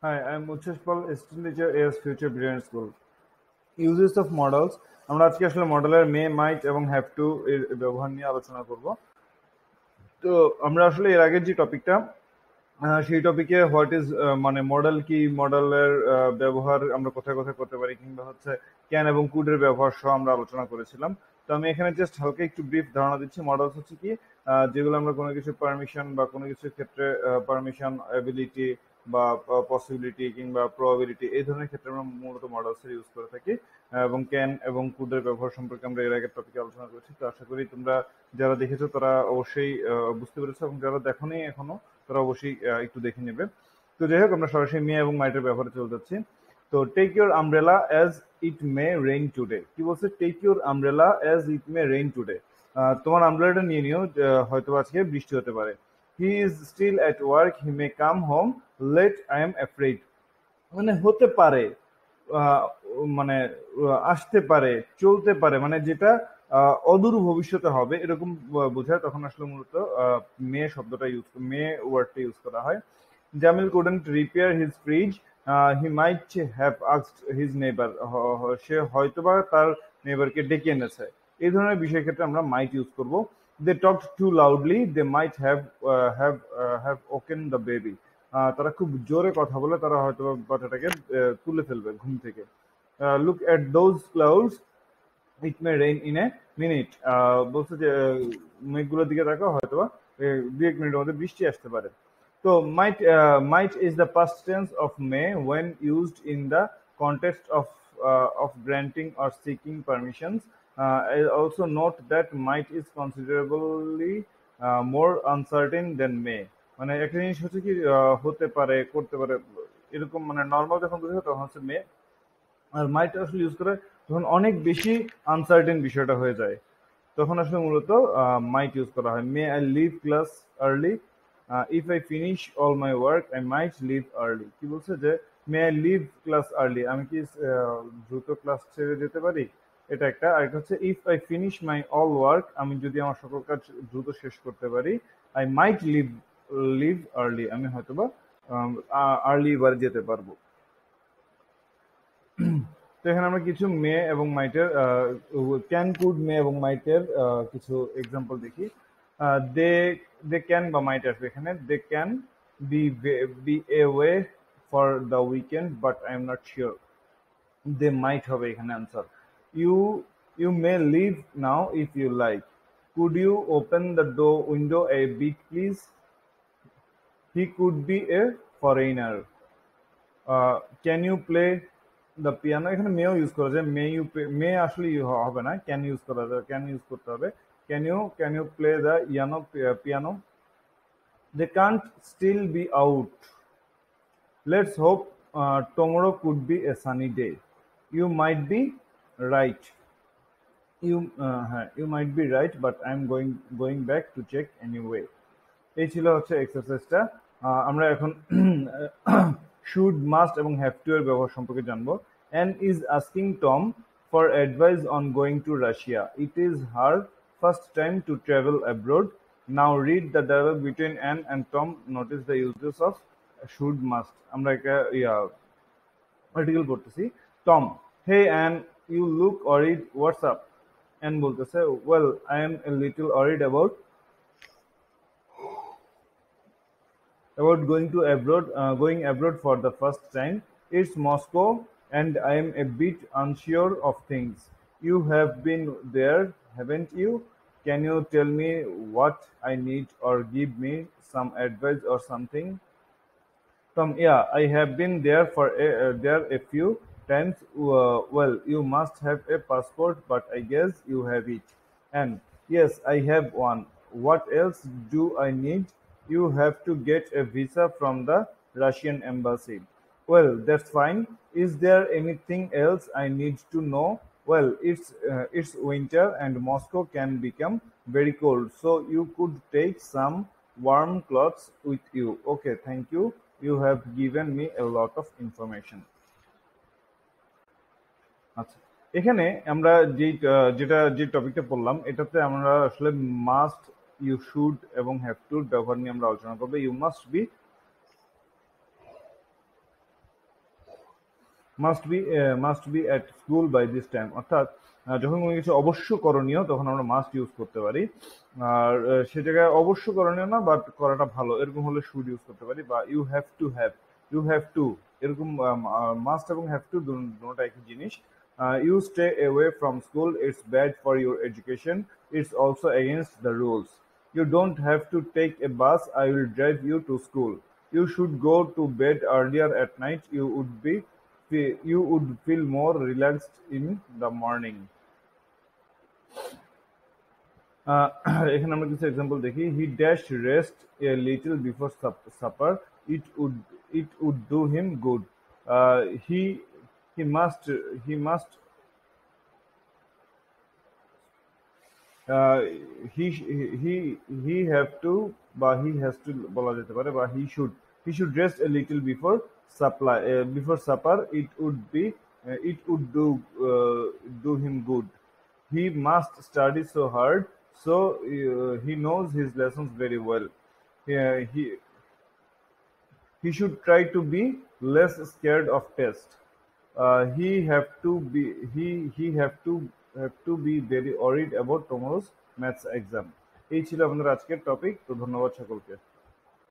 Hi, I'm Uchesh Pal, assistant teacher AS Future Brilliant School. Uses of models. আমরা আজকে আসলে মডেলের মে মাইট এবং হ্যাভ টু এর ব্যবহার নিয়ে আলোচনা করব। তো আমরা আসলে এর আগের যে টপিকটা সেই টপিকে হোয়াট ইজ মানে মডেল কি, মডেলের ব্যবহার আমরা কোথায় কোথায় করতে পারি, কিংবা হচ্ছে ক্যান এবং কুডের ব্যবহার সহ আমরা আলোচনা করেছিলাম। তো আমি এখানে জাস্ট হালকা একটু ব্রিফ ধারণা দিচ্ছি। মডেলস হচ্ছে কি, যেগুলো আমরা কোনো কিছু পারমিশন বা কোনো কিছুর ক্ষেত্রে পারমিশন, অ্যাবিলিটি বা পসিবিলিটি কিংবা প্রবাবিলিটি এই ধরনের ক্ষেত্রে আমরা মূলত মডেলসের ইউজ করে থাকি। এবং ক্যান এবং কুডের ব্যবহার সম্পর্কে আমরা এর আগের টপিকে আলোচনা করেছি। তো আশা করি তোমরা যারা দেখেছো তারা অবশ্যই বুঝতে পেরেছো, এবং যারা দেখোনি এখনো তারা অবশ্যই একটু দেখে নেবে। তো যাই হোক, আমরা সরাসরি মে এবং মাইটের ব্যবহারে চলে যাচ্ছি। তো take your umbrella as it may rain today. কি বলছে? Take your umbrella as it may rain today. তোমার আমব্রেলাটা নিয়ে নিও, হয়তো আজকে বৃষ্টি হতে পারে। He is still at work, he may come home late, I am afraid. মানে হতে পারে, আহ, মানে আসতে পারে, চলতে পারে, মানে যেটা অদূর ভবিষ্যতে হবে এরকম বোঝায়, তখন আসলে মূলত মে শব্দটা ইউজ, মে ওয়ার্ডটা ইউজ করা হয়। Jamil couldn't repair his fridge, he might have asked his neighbour. সে হয়তোবা তার নেইবারকে ডেকে এনেছে। এই ধরনের বিষয়ের ক্ষেত্রে আমরা মাইট ইউজ করব। They talked too loudly, they might have have have woken the baby. তারা খুব জোরে কথা বলে, তারা হয়তো বাচ্চাটাকে তুলে ফেলবে ঘুম থেকে। Look at those clouds, it may rain in a minute. বলছে যে মেঘগুলোর দিকে তাকাও, হয়তো দু এক মিনিটের মধ্যে বৃষ্টি আসতে পারে। তো might is the past tense of may when used in the context of granting or seeking permissions. I also note that might is considerably more uncertain than may. মানে একটা জিনিস হচ্ছে কি, হতে পারে, করতে পারে, এরকম মানে নর্মাল যখন বোঝায় তখন হচ্ছে মে। আর মাইট আসলে ইউজ করে যখন অনেক বেশি আনসার্টেন বিষয়টা হয়ে যায়, তখন আসলে মূলত মাইট ইউজ করা হয়। May I leave class early, if I finish all my work I might leave early. কি বলছে যে may I leave class early, আমি কি দ্রুত ক্লাস ছেড়ে যেতে পারি, এটা একটা। আরেকটা হচ্ছে if I finish my all work, আমি যদি আমার সকল কাজ দ্রুত শেষ করতে পারি, I might leave leave early, আমি হয়তোবা আর্লি এবার যেতে পারবো। তো এখানে আমরা কিছু মে এবং মাইটের, ক্যান কুড মে এবং মাইটের কিছু এক্সাম্পল দেখি। দে দে ক্যান বা মাইট আসবে এখানে। They can be be a way for the weekend but I am not sure. They might হবে এখানে answer. You you may leave now if you like. Could you open the window a bit please? He could be a foreigner. Can you play the piano, এখানে মেও use করা যায়। May you, মে আসলে হবে না, can use করা যায়, can use করতে হবে। Can you play the piano? They can't still be out, let's hope tomorrow could be a sunny day. You might be right, you হ্যাঁ, you might be right but I am going back to check anyway. এই ছিল হচ্ছে এক্সারসাইজটা। আমরা এখন should, must এবং have to এর ব্যবহার সম্পর্কে জানবো। Ann is asking Tom for advice on going to Russia. It is her first time to travel abroad. Now read the dialogue between Ann and Tom, notice the usages of should, must. আমরা একটা article পড়তেছি। Tom: hey Ann, you look worried, what's up? Ann বলতেছে, well, I am a little worried about going abroad for the first time. It's Moscow, and I am a bit unsure of things. You have been there, haven't you? Can you tell me what I need or give me some advice or something? Tom: yeah, I have been there there a few times. Well, you must have a passport, but I guess you have it. And yes, I have one. What else do I need? You have to get a visa from the Russian embassy. Well, that's fine. Is there anything else I need to know? Well, it's winter and Moscow can become very cold, so you could take some warm clothes with you. Okay, thank you. You have given me a lot of information. আচ্ছা, এখানে আমরা যে টপিকটা পড়লাম এটাতে আমরা আসলে must, you should এবং হ্যাভ টুর ব্যবহার নিয়ে আমরা আলোচনা করবো। You must be must be at school by this time, অর্থাৎ যখন কোনো কিছু অবশ্য করণীয় তখন আমরা মাস্ট ইউজ করতে পারি। আর সে জায়গায় অবশ্য করণীয় না বাট করাটা ভালো এরকম হলে শুড ইউজ করতে পারি, বা ইউ হ্যাভ টু এরকম। মাস্ট এবং হ্যাভ টু দুটোটা একই জিনিস। You stay away from school, it's bad for your education, it's also against the rules. You don't have to take a bus, I will drive you to school. You should go to bed earlier at night, you would feel more relaxed in the morning. আহ, এখানে আমরা কিছু example দেখি। He dash rest a little before supper, it would it would do him good. He he must he must he he he have to, বা he has to বলা যেতে পারে, বা he should rest a little before supper, it would do him good. He must study so hard, so he knows his lessons very well. He he should try to be less scared of test. He have to be very worried about tomorrow's maths exam. এই ছিল আমাদের আজকের topic. তো ধন্যবাদ সকলকে।